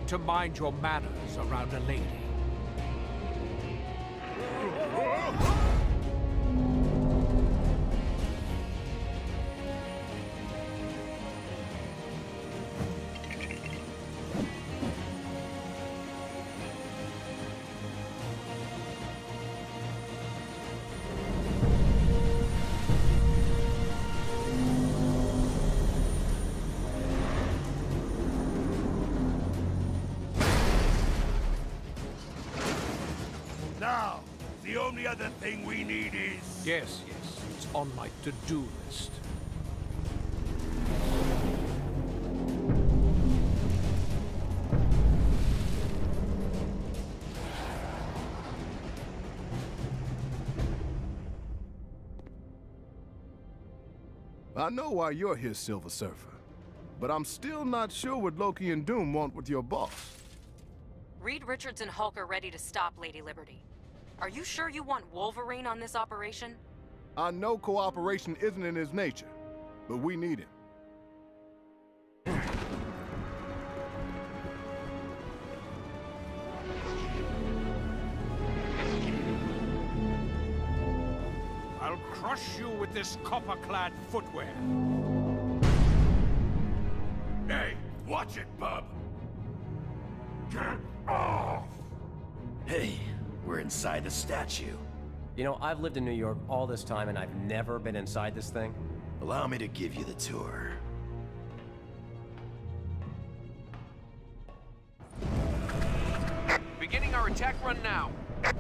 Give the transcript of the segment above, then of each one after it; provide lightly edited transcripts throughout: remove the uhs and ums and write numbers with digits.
need to mind your manners around a lady. Now, the only other thing we need is... Yes, it's on my to-do list. I know why you're here, Silver Surfer. But I'm still not sure what Loki and Doom want with your boss. Reed Richards and Hulk are ready to stop Lady Liberty. Are you sure you want Wolverine on this operation? I know cooperation isn't in his nature, but we need him. I'll crush you with this copper-clad footwear. Hey, watch it, bub! Get off! Hey, we're inside the statue. You know, I've lived in New York all this time and I've never been inside this thing. Allow me to give you the tour. Beginning our attack run now.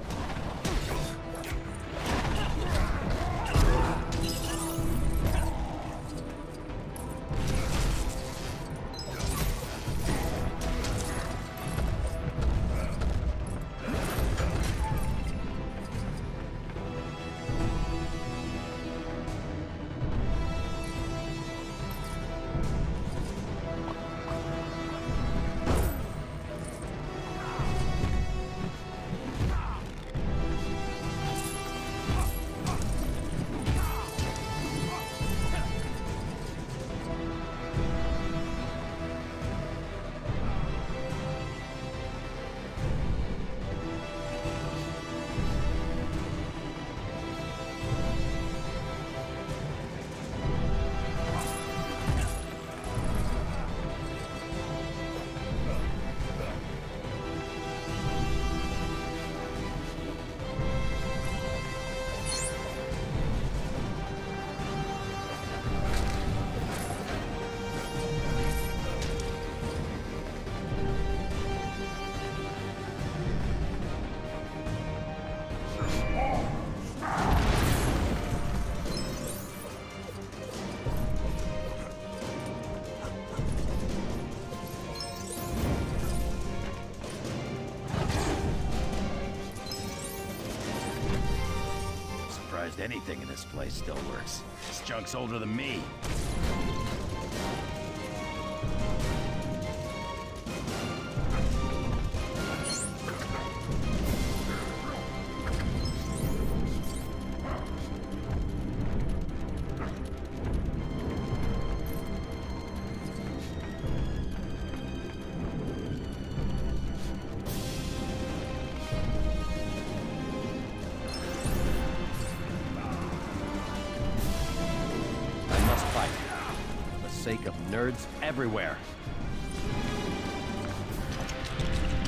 Anything in this place still works. This junk's older than me. Sake of nerds everywhere.